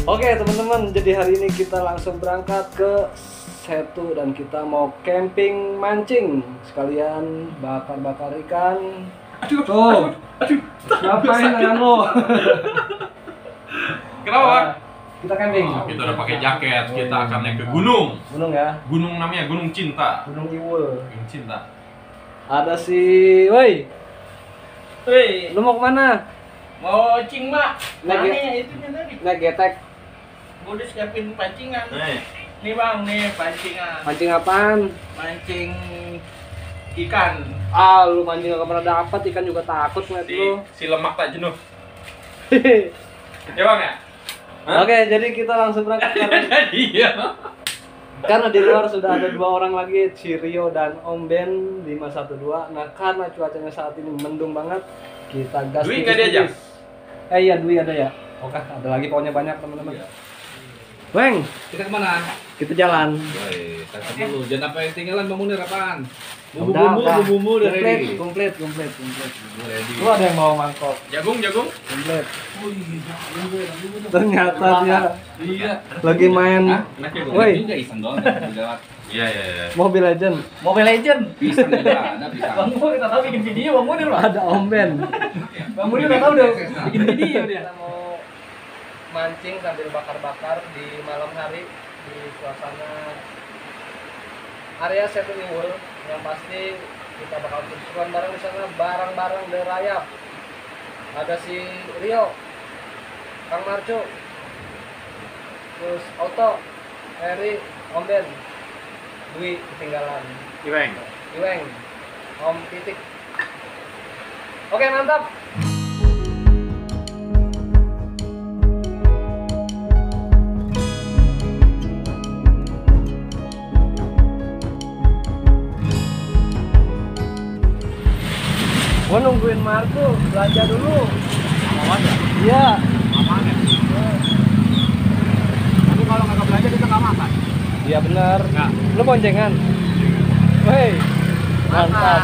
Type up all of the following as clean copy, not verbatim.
Oke teman-teman, jadi hari ini kita langsung berangkat ke Setu dan kita mau camping mancing sekalian bakar-bakar ikan. Tuh, ngapain tangan lo? Kenapa? Kita camping. Kita udah pakai jaket, kita akan naik ke gunung. Gunung ya? Gunung namanya Gunung Cinta. Gunung Iwul. Gunung Cinta. Ada si, woi, Wih, lu mau kemana? mau cing mak? Naik Mana ya? ya itu tadi? Naik getek. Gua udah siapin pancingan. Nih, Nih bang, nih pancingan. Mancing apaan? Mancing ikan. Ah, lu mancing gak pernah dapat, ikan juga takut ngeliat lu. si lemak tak jenuh. Ya bang ya? Oke, jadi kita langsung berangkat Iya. karena di luar sudah ada 2 orang lagi, si Rio dan Om Ben 512. Nah, karena cuacanya saat ini mendung banget, kita gas. Dwi nggak diajak? Iya, Dwi ada ya. Oke, ada lagi pokoknya banyak teman-teman. Weng, Kita kemana? kita jalan. Woi, tanya dulu. Jangan apa yang tinggalan Bang Munir apaan? Udah. Bumbu udah ready. Komplit. Bumbu ready. Lu ada yang mau mangkok? Jagung. Komplit. Ternyata dia Iya. lagi main Woi. Ini iseng doang. Lewat. Iya. Mobile Legend. Mobile Legend. Pisang juga ada pisang. Bang Munir kita tahu bikin video Bang Munir Bang. Ada Om Ben. Bang Munir udah tahu udah bikin video dia. Kita mau mancing sambil bakar-bakar di malam hari di suasana area Setu Iwul. Yang pasti kita bakal keseruan bareng di sana, barang-barang derayap. Ada si Rio, Kang Marco, terus Auto, Eri, Om Ben, Dwi ketinggalan, Iweng, Om Titik. Oke, mantap. Gua nungguin Marco belanja dulu. Awan ya? Iya. Aman ya? Tapi kalau nggak belanja kita nggak makan. Iya benar. Nggak. Lu boncengan. Woi. Mantap.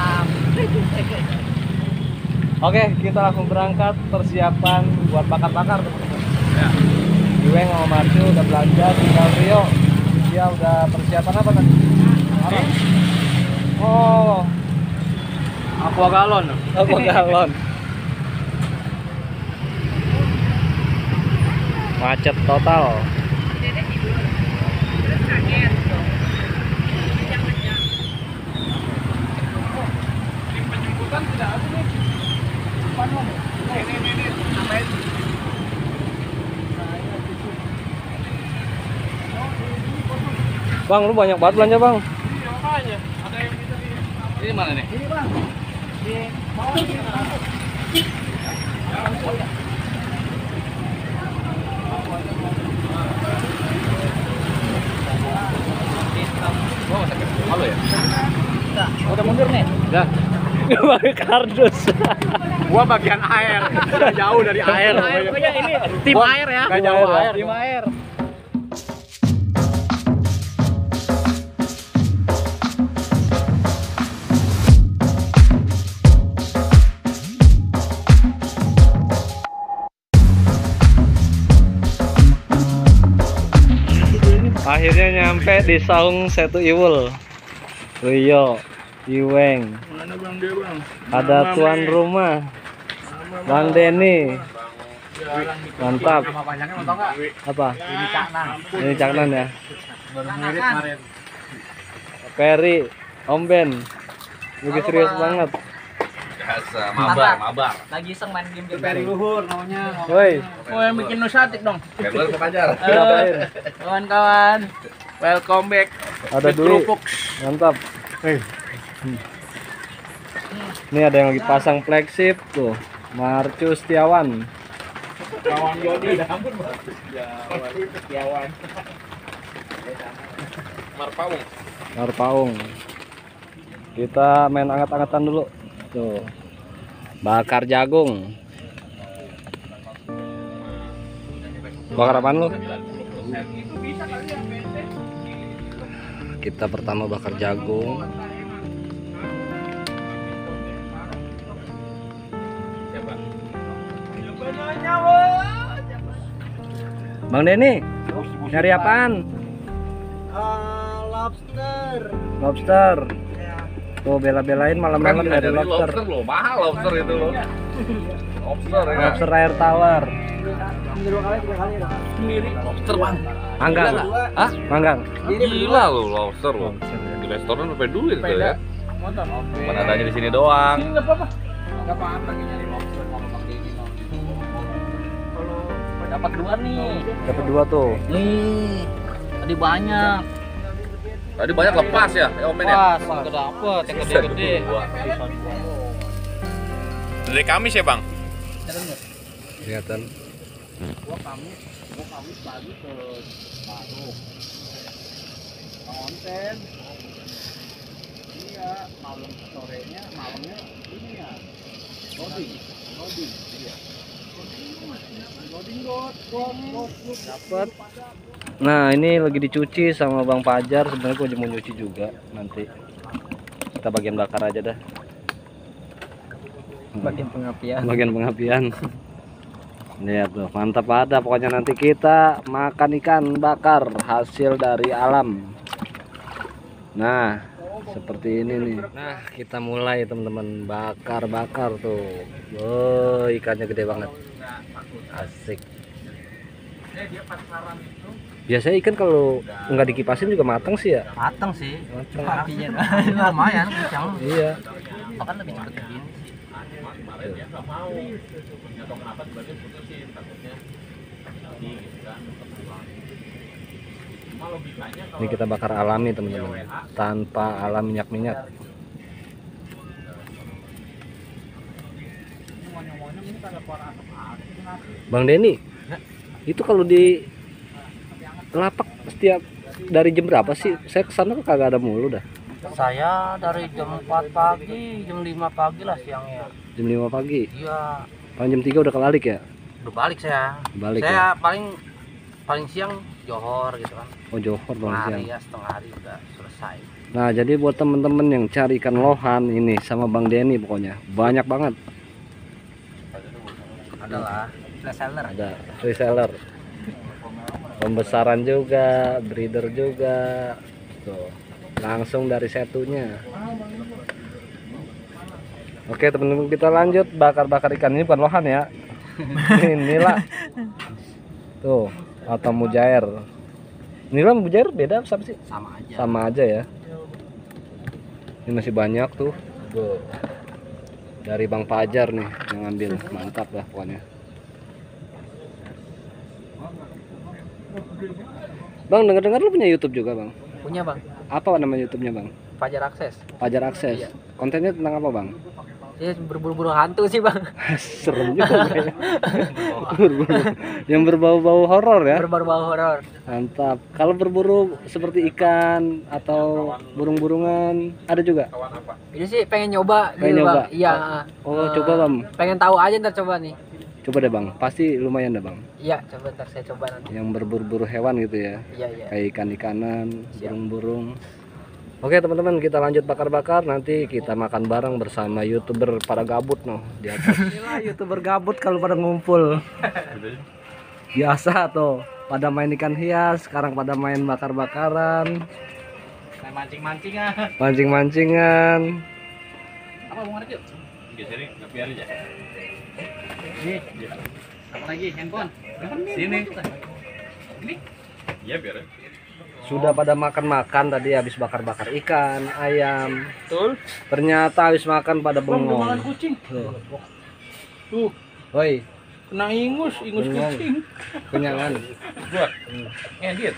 Oke, kita langsung berangkat, persiapan buat bakar-bakar teman-teman. Ya. Iweng sama Marco udah belanja, tinggal Rio. Dia udah persiapan apa tadi? Apa? Oh, Aqua galon. galon. Macet total. Penjemputan tidak ada nih. Ini. Sampai Bang, lu banyak banget belanja, Bang. makanya ada yang bisa di Ini mana nih? ini bang di bawah ini Halo ya? udah mundur nih. Udah. Pakai kardus. Gua bagian air. Jauh dari air. Pokoknya ini tim air ya. Nggak jauh air. Tim air. Akhirnya nyampe di saung Setu Iwul. Rio, Iweng, Mana bang dia bang? ada tuan rumah, Bang Denny. Mantap. Nama banyaknya mau tau nggak? Apa? Ini Caknan. Ini Caknan ya. Baru mirip kemarin. Ferry, Om Ben. Lagi serius banget. Biasa, mabar. Lagi iseng main game Peri Luhur namanya. Woi, Oh yang bikin nusatik dong. Kabar Pajar. ngapain? Kawan-kawan, welcome back. Ada With dulu. Kerupuk. Mantap. Ini ada yang lagi pasang flagship tuh. Marcu Setiawan. Kawan Yodi. Setiawan. Marpaung. Kita main angkat-angkatan dulu. Tuh. Bakar jagung. Bakar apaan lu? Kita pertama bakar jagung. Bang Denny, nyari apaan? Lobster. Lobster. Tuh bela-belain malam-malam nyari lobster. Lobster loh, mahal lobster itu loh. Lobster ya. Lobster air tawar. Lobster bang. Manggang. Hah? Manggang. Gila loh lobster loh. Di restoran sampai duit tuh ya. Mana adanya di sini doang. Enggak apa-apa. Enggak apa-apa nyari lobster kalau Bang Denny mau. Kalau dapat 2 nih. Dapat 2 tuh. Nih. Tadi banyak. Tadi banyak lepas ya, Omen ya. Pas, enggak dapet yang gede-gede. Dari Kamis ya bang? Kelihatan. Gua Kamis pagi ke Bandung. Konten. Iya, malamnya ini ya. Loading. Iya. Loading Dapat. Nah, ini lagi dicuci sama Bang Pajar. Sebenarnya gua mau nyuci juga nanti. Kita bagian bakar aja dah. bagian pengapian. Bagian pengapian. Lihat tuh, mantap ada. Pokoknya nanti kita makan ikan bakar hasil dari alam. Nah, seperti ini nih. Nah, kita mulai teman-teman bakar-bakar tuh. Oh, ikannya gede banget. Asik. Biasanya ikan kalau nggak dikipasin juga matang sih ya. Matang sih. Matang. Apinya lumayan kencang. Iya. Bahkan lebih cepat begini. Ini kita bakar alami teman-teman, tanpa alam minyak-minyak. Bang Denny, itu kalau di lapak setiap dari jam berapa sih? Saya kesana kok kagak ada mulu dah. Saya dari jam 4 pagi, jam 5 pagi lah siangnya. Jam 5 pagi. Iya, Paling jam 3 udah kelalik ya? udah balik saya. Balik Saya ya? paling siang johor gitu kan. Oh, Johor bang Setengah hari siang. ya, setengah hari udah selesai. Nah, jadi buat temen-temen yang cari ikan lohan ini sama Bang Denny pokoknya banyak banget. Adalah reseller. Ada reseller, pembesaran juga, breeder juga. Tuh, langsung dari setunya. Oke teman-teman, kita lanjut bakar-bakar ikan. Ini bukan lohan ya. Inilah tuh, atau mujair. Inilah mujair beda apa sih? Sama aja. Sama aja ya. Ini masih banyak tuh. Tuh. Dari Bang Pajar nih yang ngambil. Mantap lah pokoknya. Bang, dengar-dengar lu punya YouTube juga, Bang? Punya Bang, Apa nama YouTube-nya, Bang? Fajar Akses. Pajar Akses. Iya. Kontennya tentang apa, Bang? Dia berburu-buru hantu sih Bang. Serem juga kayaknya. Yang berbau-bau horor ya. Berbau horor. Mantap. Kalau berburu seperti ikan atau burung-burungan ada juga. Ini sih pengen nyoba Pengen gitu nyoba? Bang. Iya. Oh, coba, Bang. Pengen tahu aja ntar coba nih. Coba deh, Bang. Pasti lumayan deh, Bang. Iya, coba ntar saya coba nanti. Yang berburu-buru hewan gitu ya. Iya, iya. Kayak ikan-ikanan, Siap. burung-burung. Oke teman-teman, kita lanjut bakar-bakar. Nanti kita makan bareng bersama YouTuber pada gabut noh di atas. Inilah YouTuber gabut kalau pada ngumpul. Biasa tuh, pada main ikan hias, sekarang pada main bakar-bakaran, Main mancing-mancingan. mancing-mancingan. Apa mau ngerti? Geserin, biar aja. Nih. Apa lagi? Handphone. Sini. Ini? Iya biar. Sudah pada makan-makan tadi habis bakar-bakar ikan, ayam. Betul. Ternyata habis makan pada bengong. kucing. Tuh. Tuh, Woi, kena ingus bengong. Kenyangan. Gua. Ngedit.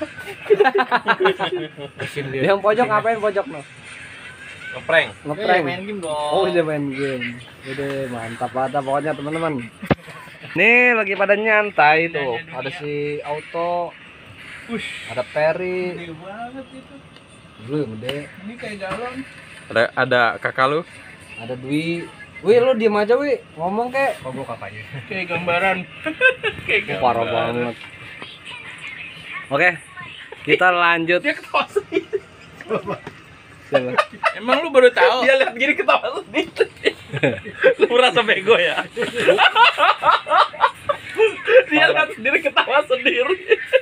Yang pojok ngapain pojok noh? Ngeprank. Ngeprank. main game dong. Oh, udah main game. Udah mantap ada pokoknya teman-teman. Nih lagi pada nyantai tuh. Ada si Auto, ada Perry. Gede banget itu. Belum gede. Ini kayak galon. Ada kakak lu? Ada Dwi. Wih, lu diem aja, Wi. Ngomong kek. Kok kakaknya? Kayak gambaran. Kayak Parah banget. Oke. Kita lanjut. Dia ketawa sendiri. Siapa? Emang lu baru tahu? Dia lihat gini ketawa sendiri. Lu merasa bego ya? Dia lihat sendiri ketawa sendiri.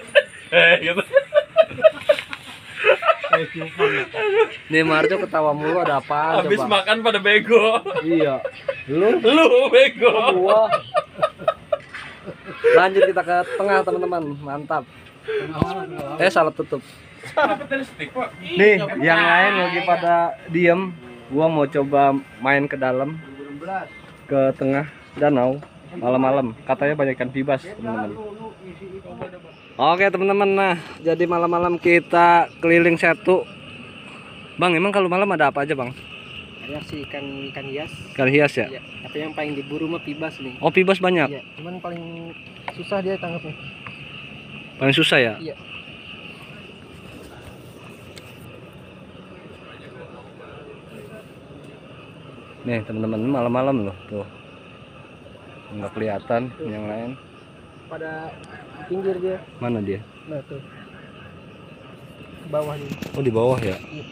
Nih Marjo ketawa mulu, ada apaan Habis coba? makan pada bego. Iya. Lu Bego. gua. Lanjut kita ke tengah teman-teman, mantap. Salah tutup. Nih yang lain lagi pada diem. Gua mau coba main ke dalam, ke tengah danau malam-malam. Katanya banyak ikan bibas teman-teman. Oke teman-teman, nah jadi malam-malam kita keliling Setu. Bang, emang kalau malam ada apa aja bang? Banyak sih ikan hias. Ikan hias ya? Iya. Tapi yang paling diburu mah pibas nih. Oh pibas banyak? Iya. Cuman paling susah dia tangkapnya. Paling susah ya? Iya. Nih teman-teman, malam-malam loh tuh. Nggak kelihatan yang lain. Pada pinggir dia. Mana dia? Nah tuh. Ke bawah nih. Oh di bawah ya? Iya.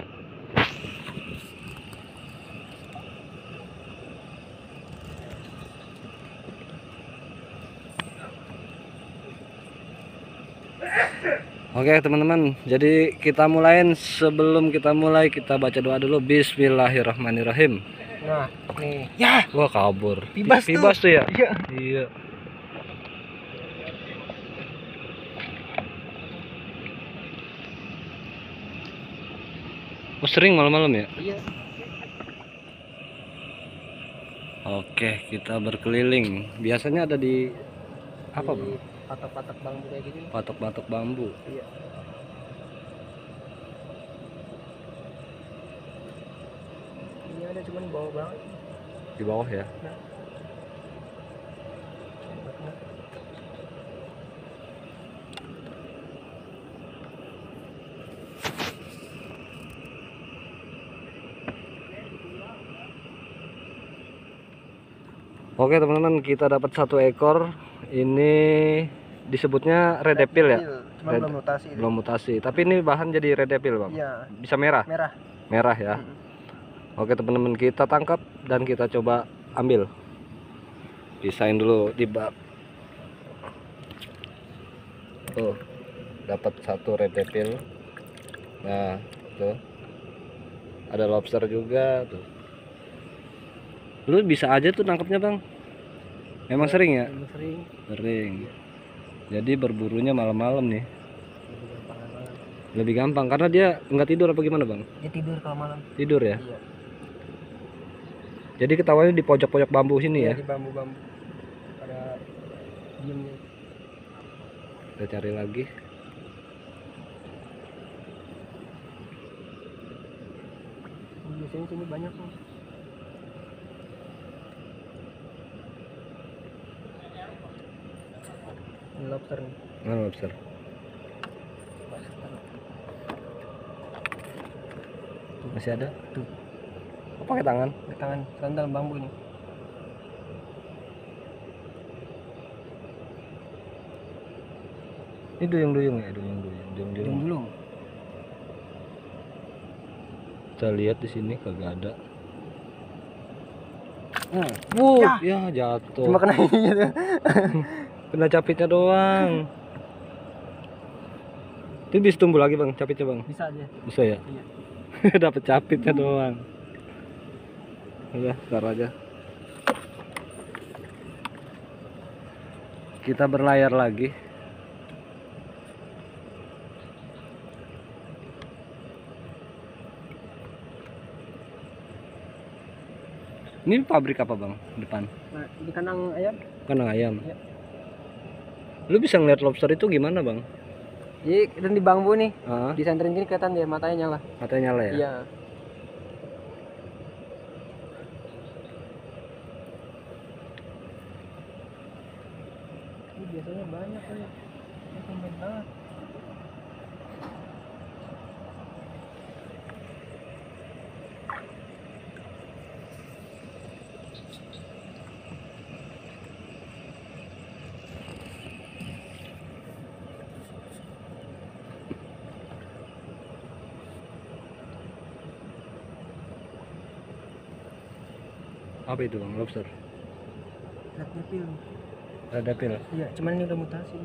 Oke teman-teman, jadi kita mulain. Sebelum kita mulai kita baca doa dulu. Bismillahirrahmanirrahim. Nah, nih. Ya, gua kabur. Pibas tuh ya? Iya. Iya. Oh sering malam-malam ya? Iya. Oke, kita berkeliling. Biasanya ada di apa bang? Patok-patok bambu kayak gini. Patok-patok bambu. Iya. Ini ada cuman di bawah banget. Di bawah ya? Nah. Oke teman-teman, kita dapat 1 ekor. Ini disebutnya red devil ya? Cuma belum mutasi. Belum mutasi. Tapi ini bahan jadi red devil bang? Iya. Bisa merah? Merah. Merah ya. Oke teman-teman, kita tangkap dan kita coba ambil. Pisahin dulu di bak. Tuh, dapat 1 red devil. Nah, tuh. Ada lobster juga tuh. Lu bisa aja tuh nangkapnya bang. Emang sering ya? Emang sering. Sering. Jadi berburunya malam-malam nih. Lebih gampang karena dia nggak tidur apa gimana bang? Dia tidur kalau malam. Tidur ya? Iya. Jadi ketawanya di pojok-pojok bambu sini ya? Di bambu-bambu. Pada diem nih. Kita cari lagi. Biasanya sini banyak nih. Ini lobster nih. Mana lobster? Masih ada? Tuh. Oh, pakai tangan? Pakai tangan, sandal bambu ini. Ini duyung-duyung ya, duyung-duyung. Dulu. Kita lihat di sini kagak ada. Ya jatuh. Cuma kena ini tuh. Kena capitnya doang. Itu bisa tumbuh lagi bang, capitnya bang? Bisa aja. Bisa ya? Iya. Dapat capitnya doang. Udah, taruh aja. Kita berlayar lagi. Ini pabrik apa bang depan? Nah, ini kandang ayam. Kandang ayam. Iya. Lu bisa ngeliat lobster itu gimana bang? Jadi dan di bambu nih, Ah, di senterin gini kelihatan dia matanya nyala. matanya nyala ya? Iya. Ini biasanya banyak ya. Ini tumben banget. Apa itu bang? Lobster? Red devil. Red devil. Iya, cuman ini udah mutasi.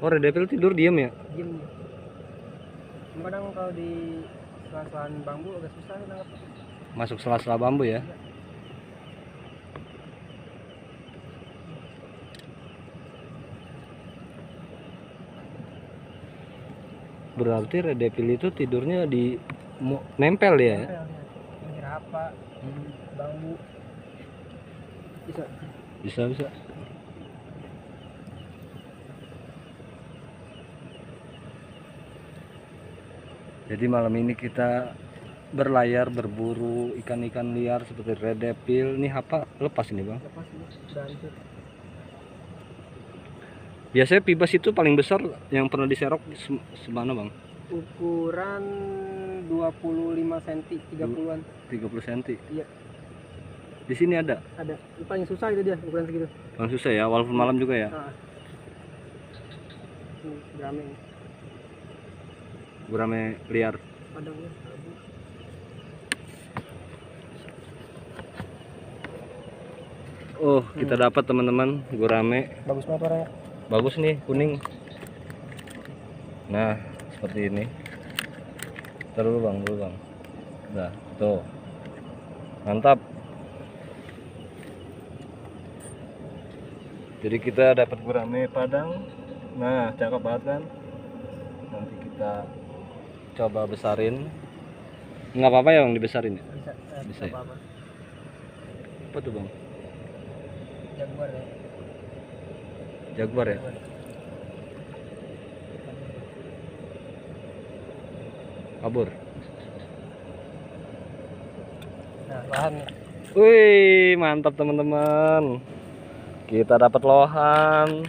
Oh, red devil tidur diem ya? Diem dia. Kadang kalau di sela-selaan bambu agak susah nih nangkep. Masuk sela-sela bambu ya? Berarti red devil itu tidurnya di nempel ya? Nempel dia. Pinggir apa? Bambu. Bisa. Bisa. Jadi malam ini kita berlayar berburu ikan-ikan liar seperti red devil. Ini apa lepas ini bang? Lepas ini udah hancur. Biasanya pibas itu paling besar yang pernah diserok semana bang? Ukuran 25 cm, 30-an. 30 cm. Iya. Di sini ada? Ada. Ini paling susah itu dia ukuran segitu. Paling susah ya, walaupun malam juga ya. Nah. Ini gurame. Gurame liar. Padangnya. Oh, kita dapat teman-teman gurame. Bagus banget warnanya. Bagus nih, kuning. Nah, seperti ini. Dulu bang. Nah, tuh. Mantap. Jadi kita dapat gurame padang. Nah, cakep banget kan? Nanti kita coba besarin. Nggak apa-apa ya bang dibesarin ya? Bisa ya? Apa tuh bang? Jaguar ya. Jaguar ya? Kabur. Nah, bahan nih. Wih, mantap teman-teman. Kita dapat lohan.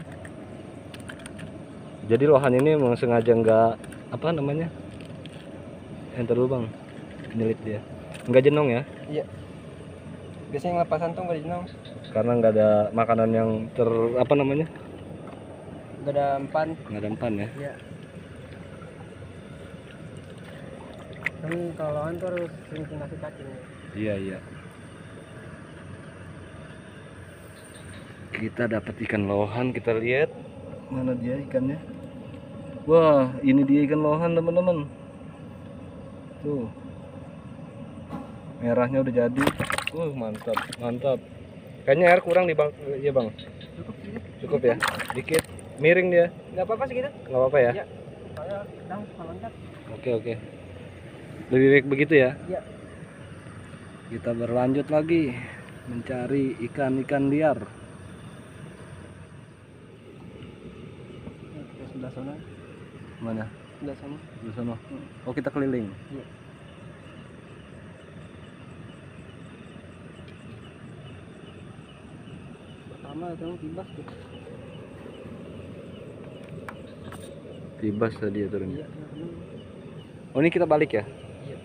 Jadi lohan ini memang sengaja nggak apa namanya? Enter dulu bang. Nyelit dia. Nggak jenong ya? Iya. Biasanya ngelepasan tuh nggak jenong. Karena nggak ada makanan yang apa namanya? Nggak ada empan. Nggak ada empan ya? Iya. Kan kalau lohan tuh harus sering kasih cacing. Iya. Kita dapat ikan lohan, kita lihat mana dia ikannya. Wah, ini dia ikan lohan teman-teman. Tuh, merahnya udah jadi. Mantap. Kayaknya air kurang nih bang, ya bang. Cukup ya, dikit. Miring dia. Nggak apa-apa segitu. Nggak apa-apa ya? Iya. Soalnya sedang meloncat. Oke. Lebih baik begitu ya? Iya. Kita berlanjut lagi mencari ikan-ikan liar. Sebelah sana. Mana? Sebelah sana. Di sana. Oh, kita keliling. Iya. Pertama kamu pibas tuh. Pibas tadi ya turun. Iya. Oh, ini kita balik ya? Iya.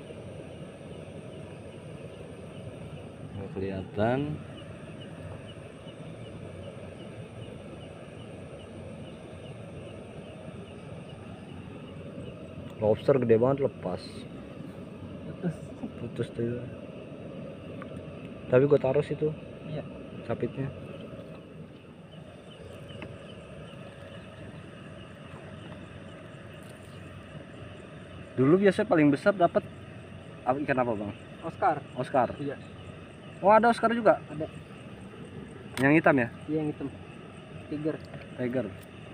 Nggak kelihatan. Lobster gede banget lepas. Putus tuh. Tapi gua taruh situ. Iya. Capitnya. Dulu biasanya paling besar dapat ikan apa bang? Oscar. Iya. Oh, ada Oscar juga? Ada. Yang hitam ya? Iya, yang hitam. Tiger.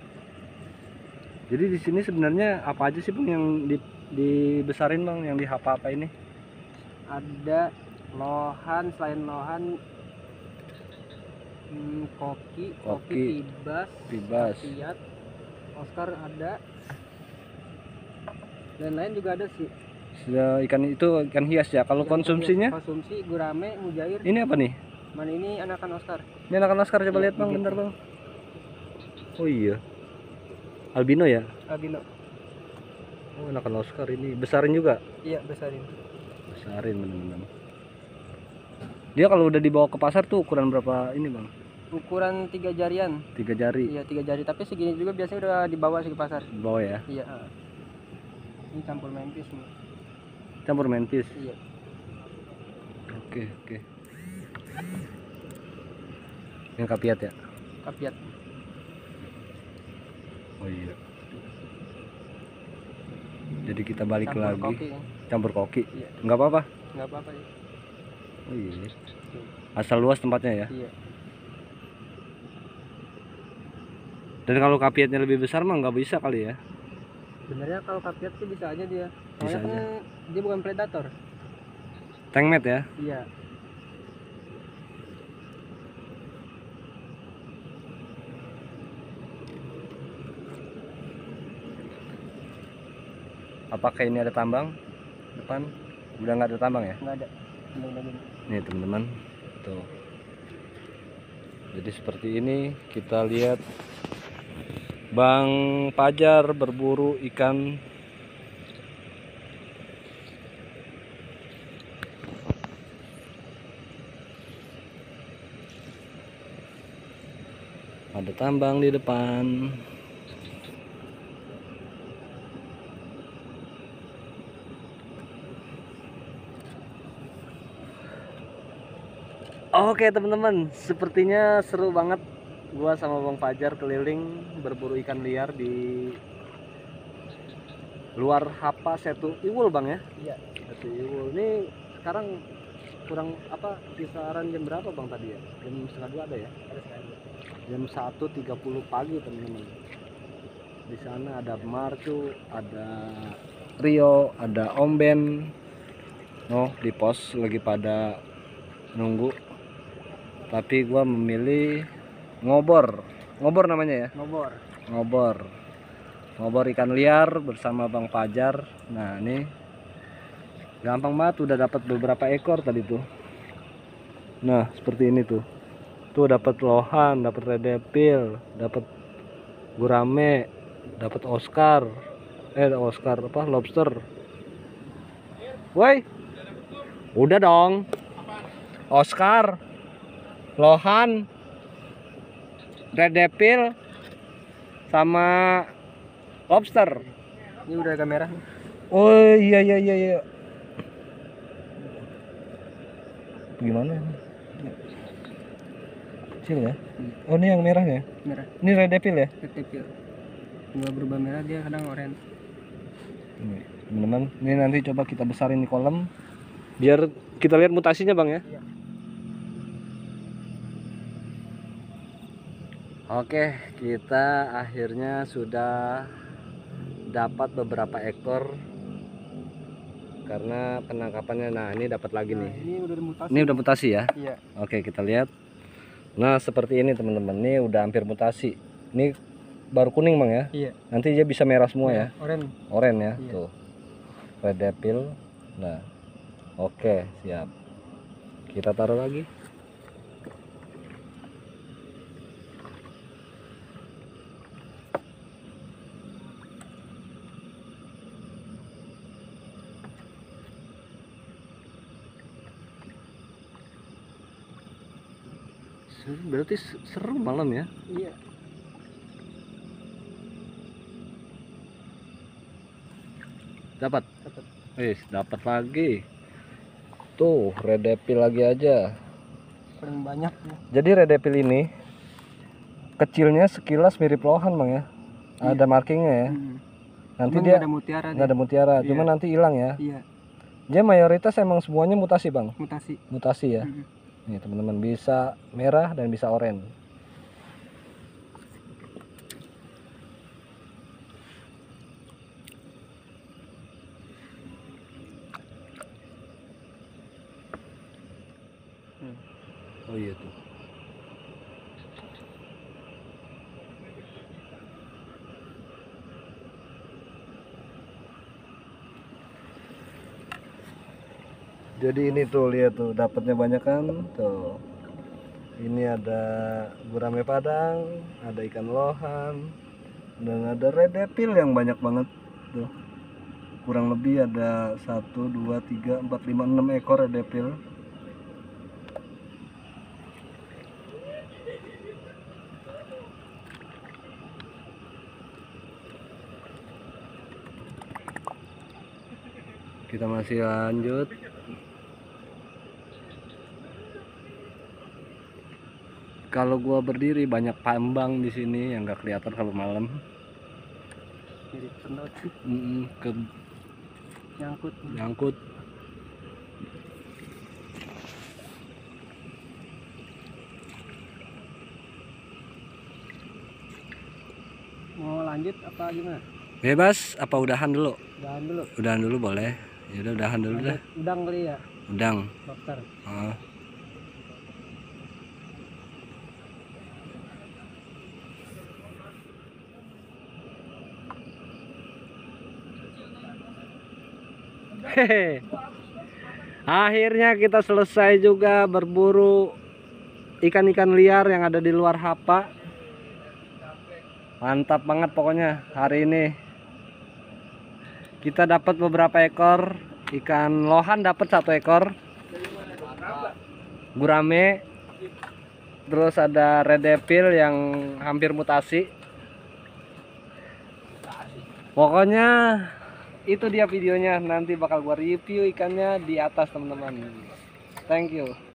Jadi di sini sebenarnya apa aja sih bang yang dibesarin bang, yang dihapa-apa ini? Ada lohan, selain lohan koki, pibas, kapiat, Oscar ada, dan lain juga ada sih. Ikan itu ikan hias ya. Kalau konsumsinya? Konsumsi gurame, mujair. Ini apa nih? Mana ini anakan Oscar? Ini anakan Oscar, coba lihat bang, bentar bang. Oh iya, albino ya? Albino. Oh, anakan Oscar ini besarin juga? Iya, besarin bener-bener. Dia kalau udah dibawa ke pasar tuh ukuran berapa ini bang? Ukuran 3 jarian. 3 jari? Iya, 3 jari, tapi segini juga biasanya udah dibawa sih ke pasar. Dibawa ya? Iya. Ini campur mentis nih. Campur mentis? Iya. Oke. Yang kapiat ya? Kapiat. Oh iya. Jadi kita balik Campur lagi. koki, kan? Campur koki. Iya. Nggak apa-apa. Nggak apa-apa ya. Oh iya. Asal luas tempatnya ya. Iya. Dan kalau kapiatnya lebih besar mah nggak bisa kali ya. Sebenarnya kalau kapiat sih bisa aja dia. Bisa Soalnya kan dia bukan predator. Tengmet ya. Iya. Apakah ini ada tambang depan? Udah nggak ada tambang ya? Nggak ada. Udah gini. Nih teman-teman, tuh. Jadi seperti ini kita lihat Bang Pajar berburu ikan. Ada tambang di depan. Oke teman-teman, sepertinya seru banget gua sama Bang Fajar keliling berburu ikan liar di luar Hapa Setu Iwul Bang ya. Iya. Setu Iwul. Ini sekarang kurang apa kisaran jam berapa Bang tadi ya? Jam setengah 2 ada ya? Ada sekali. Jam 1.30 pagi teman-teman. Di sana ada Marcu, ada Rio, ada Om Ben. Oh, di pos lagi pada nunggu. Tapi gua memilih ngobor namanya ya, ngobor ikan liar bersama Bang Fajar. Nah ini gampang banget, udah dapat beberapa ekor tadi tuh. Nah seperti ini tuh dapat lohan, dapat redepil, dapat gurame, dapat Oscar apa lobster. Woi udah dong, Oscar, lohan, red devil, sama lobster. Ini udah agak merah. Oh iya. Gimana? Kecil ya? Oh ini yang merahnya? Merah. Ini red devil ya? Kecil. Nggak berubah merah, dia kadang oranye. Ini teman-teman, ini nanti coba kita besarin di kolam biar kita lihat mutasinya Bang ya. Iya. Oke, kita akhirnya sudah dapat beberapa ekor karena penangkapannya. Nah ini dapat lagi nih. Ini udah mutasi. Ini udah mutasi ya. Iya. Oke kita lihat. Nah seperti ini teman-teman, ini udah hampir mutasi. Ini baru kuning Bang ya. Iya. Nanti dia bisa merah semua ya. Oranye Ya. Iya. Tuh red devil. Nah oke siap, kita taruh lagi. Berarti seru malam ya. Iya. Dapat. Dapat lagi. Tuh, red devil lagi aja. Paling banyak. Jadi red devil ini kecilnya sekilas mirip lohan Bang ya. Ada markingnya ya. Nanti Cuman dia nggak ada mutiara. nggak ada mutiara, Iya. cuma nanti hilang ya. Iya. Dia mayoritas emang semuanya mutasi Bang. Mutasi. Ya. Nih teman-teman, bisa merah dan bisa oranye. Oh iya tuh. Jadi ini tuh lihat tuh dapatnya banyak kan tuh. Ini ada gurame padang, ada ikan lohan, dan ada red devil yang banyak banget tuh. Kurang lebih ada 1, 2, 3, 4, 5, 6 ekor red devil. Kita masih lanjut. Kalau gua berdiri banyak tambang di sini yang nggak kelihatan kalau malam. Mirip senot. Ke Nyangkut. nyangkut. Mau lanjut apa gimana? Bebas apa udahan dulu? Udahan dulu. Udahan dulu boleh. Ya udah udahan dulu dah. Udang kali ya, Udang. dokter. Oh. Hehe. Akhirnya kita selesai juga berburu ikan-ikan liar yang ada di luar Hapa. Mantap banget pokoknya hari ini. Kita dapat beberapa ekor ikan lohan, dapat 1 ekor. Gurame. Terus ada red devil yang hampir mutasi. Pokoknya itu dia videonya, nanti bakal gua review ikannya di atas teman-teman. Thank you.